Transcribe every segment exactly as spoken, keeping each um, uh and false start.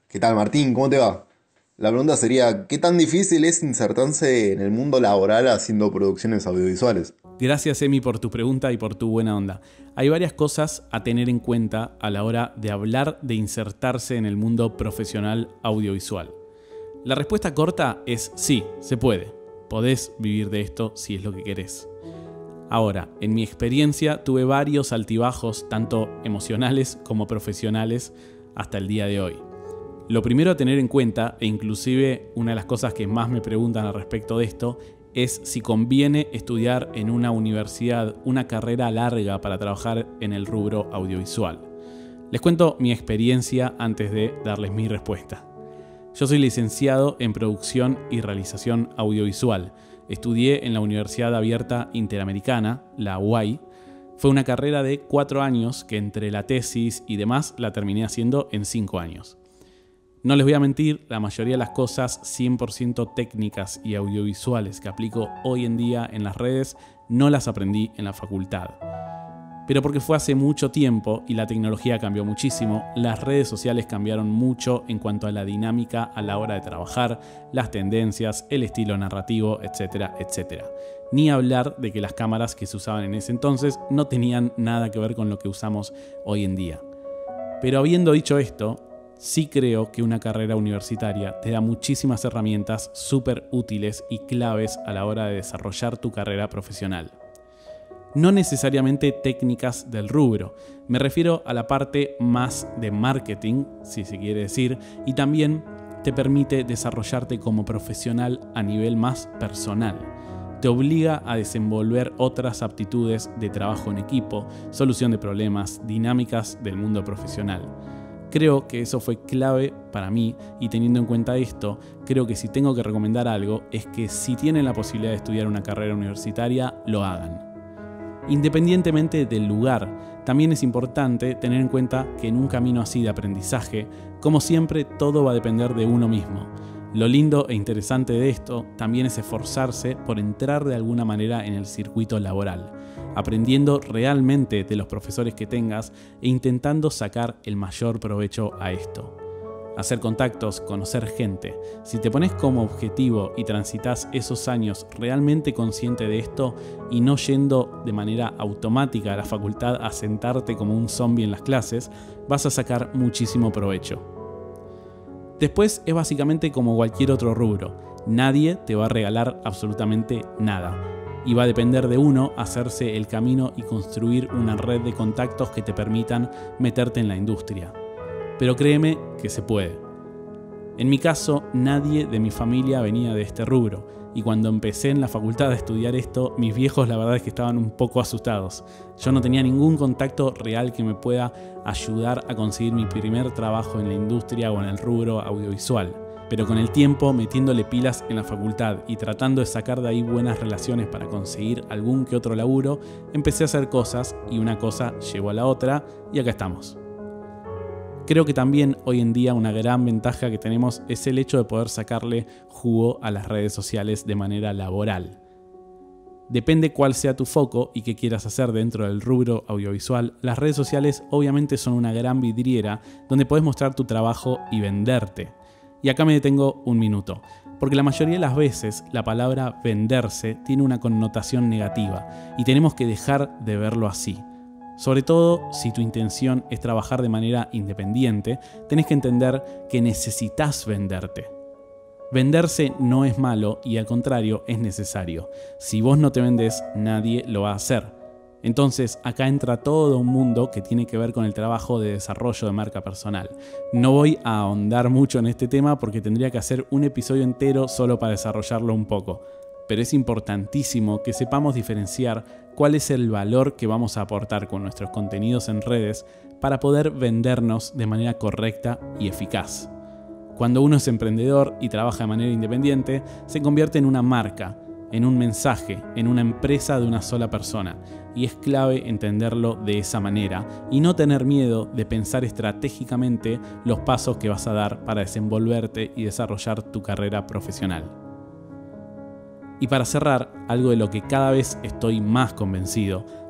¿Qué tal, Martín? ¿Cómo te va? La pregunta sería, ¿qué tan difícil es insertarse en el mundo laboral haciendo producciones audiovisuales? Gracias, Emi, por tu pregunta y por tu buena onda. Hay varias cosas a tener en cuenta a la hora de hablar de insertarse en el mundo profesional audiovisual. La respuesta corta es sí, se puede. Podés vivir de esto si es lo que querés. Ahora, en mi experiencia tuve varios altibajos, tanto emocionales como profesionales, hasta el día de hoy. Lo primero a tener en cuenta, e inclusive una de las cosas que más me preguntan al respecto de esto, es si conviene estudiar en una universidad una carrera larga para trabajar en el rubro audiovisual. Les cuento mi experiencia antes de darles mi respuesta. Yo soy licenciado en Producción y Realización Audiovisual. Estudié en la Universidad Abierta Interamericana, la U A I. Fue una carrera de cuatro años que entre la tesis y demás la terminé haciendo en cinco años. No les voy a mentir, la mayoría de las cosas cien por ciento técnicas y audiovisuales que aplico hoy en día en las redes no las aprendí en la facultad. Pero porque fue hace mucho tiempo y la tecnología cambió muchísimo, las redes sociales cambiaron mucho en cuanto a la dinámica a la hora de trabajar, las tendencias, el estilo narrativo, etcétera, etcétera. Ni hablar de que las cámaras que se usaban en ese entonces no tenían nada que ver con lo que usamos hoy en día. Pero habiendo dicho esto, sí creo que una carrera universitaria te da muchísimas herramientas súper útiles y claves a la hora de desarrollar tu carrera profesional. No necesariamente técnicas del rubro, me refiero a la parte más de marketing, si se quiere decir, y también te permite desarrollarte como profesional a nivel más personal. Te obliga a desenvolver otras aptitudes de trabajo en equipo, solución de problemas, dinámicas del mundo profesional. Creo que eso fue clave para mí y teniendo en cuenta esto, creo que si tengo que recomendar algo es que si tienen la posibilidad de estudiar una carrera universitaria, lo hagan. Independientemente del lugar, también es importante tener en cuenta que en un camino así de aprendizaje, como siempre, todo va a depender de uno mismo. Lo lindo e interesante de esto también es esforzarse por entrar de alguna manera en el circuito laboral, aprendiendo realmente de los profesores que tengas e intentando sacar el mayor provecho a esto. Hacer contactos, conocer gente. Si te pones como objetivo y transitas esos años realmente consciente de esto y no yendo de manera automática a la facultad a sentarte como un zombie en las clases, vas a sacar muchísimo provecho. Después es básicamente como cualquier otro rubro. Nadie te va a regalar absolutamente nada. Y va a depender de uno hacerse el camino y construir una red de contactos que te permitan meterte en la industria. Pero créeme que se puede. En mi caso, nadie de mi familia venía de este rubro, y cuando empecé en la facultad a estudiar esto, mis viejos la verdad es que estaban un poco asustados. Yo no tenía ningún contacto real que me pueda ayudar a conseguir mi primer trabajo en la industria o en el rubro audiovisual. Pero con el tiempo, metiéndole pilas en la facultad y tratando de sacar de ahí buenas relaciones para conseguir algún que otro laburo, empecé a hacer cosas y una cosa llevó a la otra y acá estamos. Creo que también hoy en día una gran ventaja que tenemos es el hecho de poder sacarle jugo a las redes sociales de manera laboral. Depende cuál sea tu foco y qué quieras hacer dentro del rubro audiovisual, las redes sociales obviamente son una gran vidriera donde puedes mostrar tu trabajo y venderte. Y acá me detengo un minuto, porque la mayoría de las veces la palabra venderse tiene una connotación negativa y tenemos que dejar de verlo así. Sobre todo si tu intención es trabajar de manera independiente, tenés que entender que necesitas venderte. Venderse no es malo y al contrario es necesario. Si vos no te vendés, nadie lo va a hacer. Entonces acá entra todo un mundo que tiene que ver con el trabajo de desarrollo de marca personal. No voy a ahondar mucho en este tema porque tendría que hacer un episodio entero solo para desarrollarlo un poco. Pero es importantísimo que sepamos diferenciar cuál es el valor que vamos a aportar con nuestros contenidos en redes para poder vendernos de manera correcta y eficaz. Cuando uno es emprendedor y trabaja de manera independiente, se convierte en una marca, en un mensaje, en una empresa de una sola persona. Y es clave entenderlo de esa manera y no tener miedo de pensar estratégicamente los pasos que vas a dar para desenvolverte y desarrollar tu carrera profesional. Y para cerrar, algo de lo que cada vez estoy más convencido,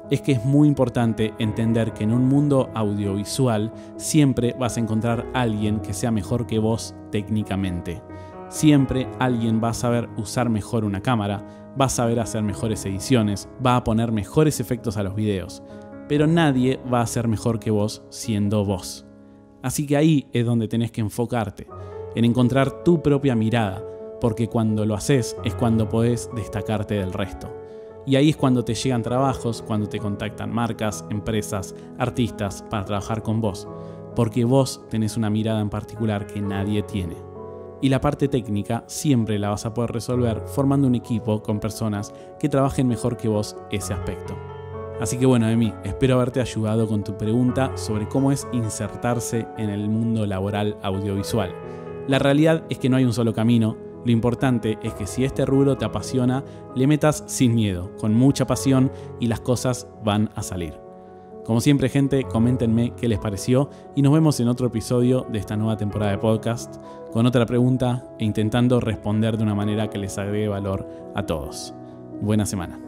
es que es muy importante entender que en un mundo audiovisual siempre vas a encontrar a alguien que sea mejor que vos técnicamente. Siempre alguien va a saber usar mejor una cámara, va a saber hacer mejores ediciones, va a poner mejores efectos a los videos, pero nadie va a ser mejor que vos siendo vos. Así que ahí es donde tenés que enfocarte, en encontrar tu propia mirada, porque cuando lo haces es cuando podés destacarte del resto. Y ahí es cuando te llegan trabajos, cuando te contactan marcas, empresas, artistas para trabajar con vos, porque vos tenés una mirada en particular que nadie tiene. Y la parte técnica siempre la vas a poder resolver formando un equipo con personas que trabajen mejor que vos ese aspecto. Así que bueno, Emi, espero haberte ayudado con tu pregunta sobre cómo es insertarse en el mundo laboral audiovisual. La realidad es que no hay un solo camino. Lo importante es que si este rubro te apasiona, le metas sin miedo, con mucha pasión y las cosas van a salir. Como siempre, gente, coméntenme qué les pareció y nos vemos en otro episodio de esta nueva temporada de podcast con otra pregunta e intentando responder de una manera que les agregue valor a todos. Buena semana.